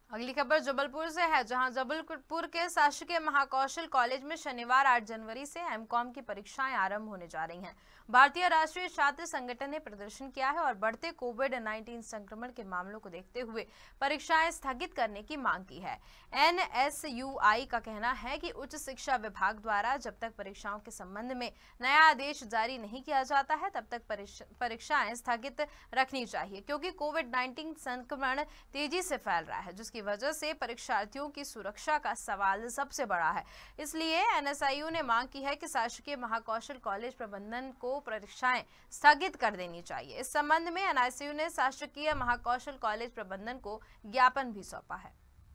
अगली खबर जबलपुर से है, जहां जबलपुर के शासकीय महाकौशल कॉलेज में शनिवार 8 जनवरी से एमकॉम की परीक्षाएं आरंभ होने जा रही हैं। भारतीय राष्ट्रीय छात्र संगठन ने प्रदर्शन किया है और बढ़ते कोविड-19 संक्रमण के मामलों को देखते हुए परीक्षाएं स्थगित करने की मांग की है। एनएसयूआई का कहना है कि उच्च शिक्षा विभाग द्वारा जब तक परीक्षाओं के संबंध में नया आदेश जारी नहीं किया जाता है तब तक परीक्षाएं स्थगित रखनी चाहिए, क्योंकि कोविड-19 संक्रमण तेजी से फैल रहा है, जिसकी वजह से परीक्षार्थियों की सुरक्षा का सवाल सबसे बड़ा है। इसलिए एनएसयूआई ने मांग की है कि शासकीय महाकौशल कॉलेज प्रबंधन को परीक्षाएं स्थगित कर देनी चाहिए। इस संबंध में एनएसयूआई ने शासकीय महाकौशल कॉलेज प्रबंधन को ज्ञापन भी सौंपा है।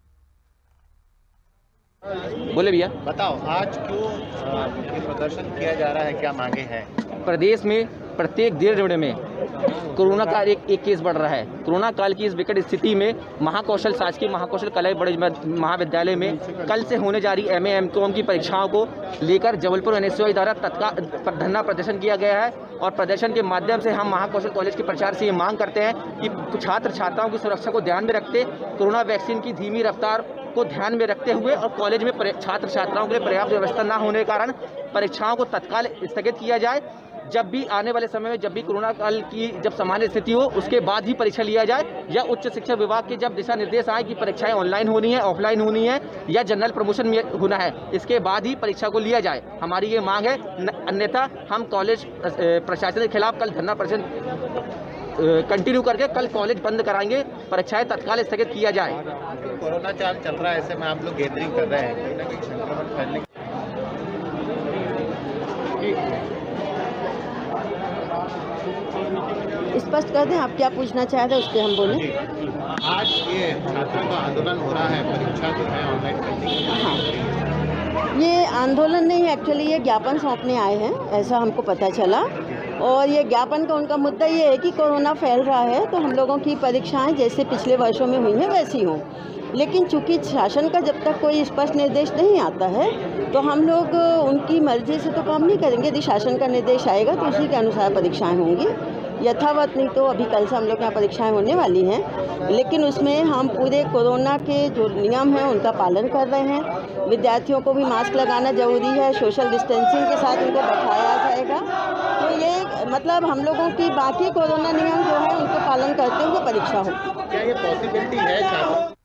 बोले भैया, बताओ आज क्यों ये प्रदर्शन किया जा रहा है, क्या मांगे हैं? प्रदेश में प्रत्येक 1.5 घंटे में कोरोना का एक केस बढ़ रहा है। कोरोना काल की इस विकट स्थिति में शासकीय महाकौशल कला महाविद्यालय में कल से होने जा रही एमए एमकॉम की परीक्षाओं को लेकर जबलपुर एनएसयूआई द्वारा तत्काल धरना प्रदर्शन किया गया है। और प्रदर्शन के माध्यम से हम महाकौशल कॉलेज के प्रचार से ये मांग करते हैं कि छात्र छात्राओं की सुरक्षा को ध्यान में रखते कोरोना वैक्सीन की धीमी रफ्तार को ध्यान में रखते हुए और कॉलेज में छात्र छात्राओं के लिए पर्याप्त व्यवस्था न होने के कारण परीक्षाओं को तत्काल स्थगित किया जाए। जब भी आने वाले समय में जब भी कोरोना काल की जब सामान्य स्थिति हो उसके बाद ही परीक्षा लिया जाए, या उच्च शिक्षा विभाग के जब दिशा निर्देश आए कि परीक्षाएं ऑनलाइन होनी है, ऑफलाइन होनी है या जनरल प्रमोशन में होना है, इसके बाद ही परीक्षा को लिया जाए। हमारी ये मांग है, अन्यथा हम कॉलेज प्रशासन के खिलाफ कल धरना प्रदर्शन कंटिन्यू करके कल कॉलेज बंद कराएंगे, परीक्षाएं तत्काल स्थगित किया जाए। कोरोना काल चल रहा है, ऐसे में आप लोग गैदरिंग कर रहे हैं, कहीं ना कहीं संक्रमण फैलने स्पष्ट कर दें, आप क्या पूछना चाह रहे हैं उस पर हम बोलें। आज ये छात्रों का आंदोलन हो रहा है, परीक्षा जो है ऑनलाइन करने की। हाँ, ये आंदोलन नहीं, एक्चुअली ये ज्ञापन सौंपने आए हैं, ऐसा हमको पता चला। और ये ज्ञापन का उनका मुद्दा ये है कि कोरोना फैल रहा है तो हम लोगों की परीक्षाएं जैसे पिछले वर्षों में हुई हैं वैसी हों। लेकिन चूंकि शासन का जब तक कोई स्पष्ट निर्देश नहीं आता है तो हम लोग उनकी मर्जी से तो काम नहीं करेंगे। यदि शासन का निर्देश आएगा तो उसी के अनुसार परीक्षाएं होंगी, यथावत नहीं तो अभी कल से हम लोग यहाँ परीक्षाएं होने वाली हैं, लेकिन उसमें हम पूरे कोरोना के जो नियम हैं उनका पालन कर रहे हैं। विद्यार्थियों को भी मास्क लगाना जरूरी है, सोशल डिस्टेंसिंग के साथ उनको बैठाया जाएगा। तो ये मतलब हम लोगों की बाकी कोरोना नियम जो है उनको पालन करते हुए परीक्षा हो। क्या ये पॉसिबिलिटी है?